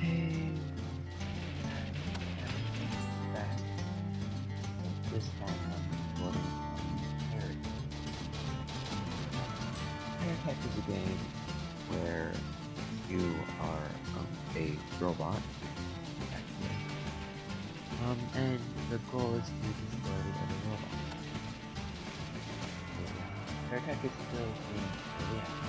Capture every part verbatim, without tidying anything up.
Hey, everything's back. This time I'm recording on Parrot. Parrot Tech is a game where you are um, a robot, actually. Um, and the goal is to destroy the other robots. Parrot Tech is still being early access.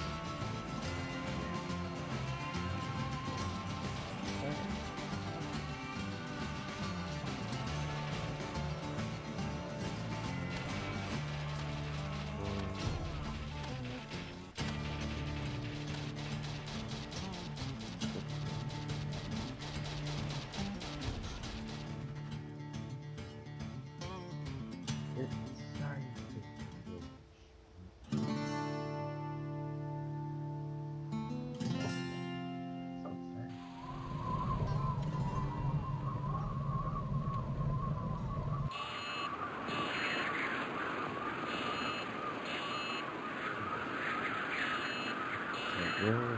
Really?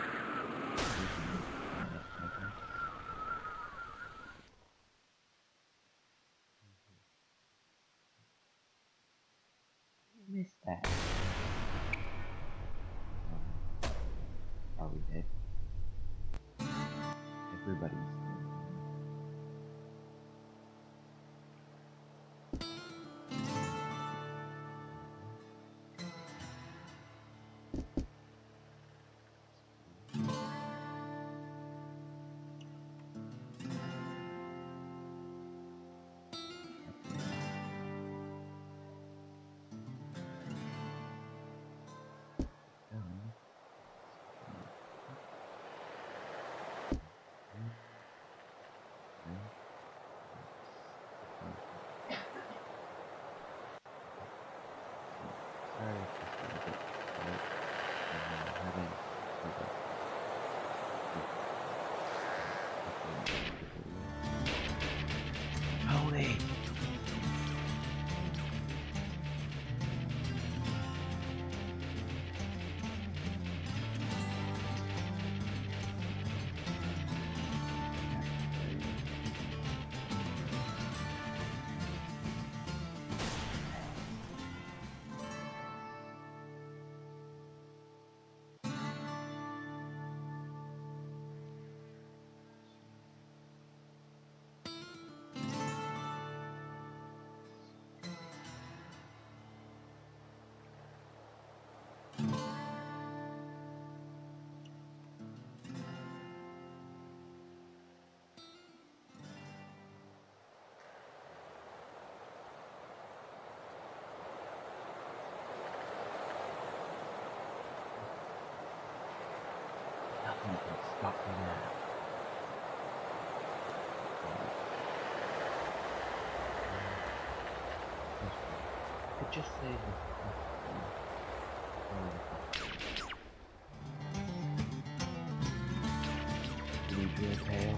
I missed that. Um, are we dead? Everybody's dead. Holy! Nothing can stop me now. I could just say this. Leave your tail.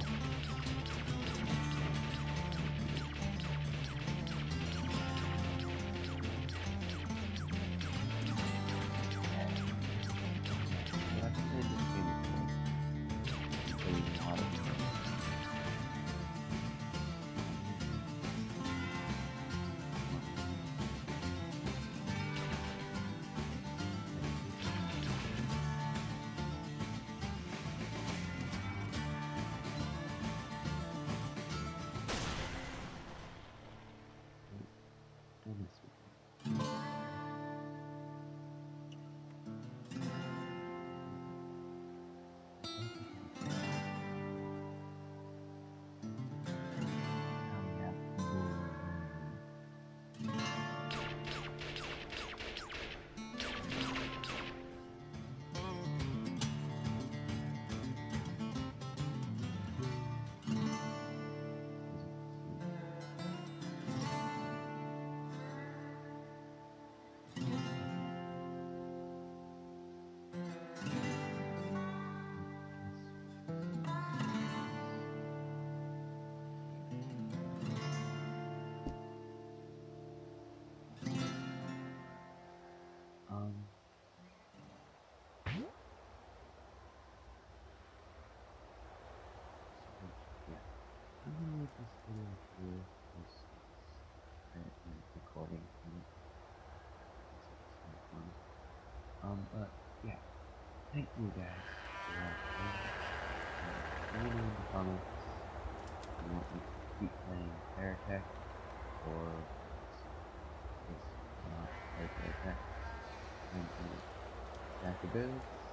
But yeah, thank you guys for watching. Uh, let me know in the comments if you want me to keep playing Paratech or just not play Paratech and do Jackaboos.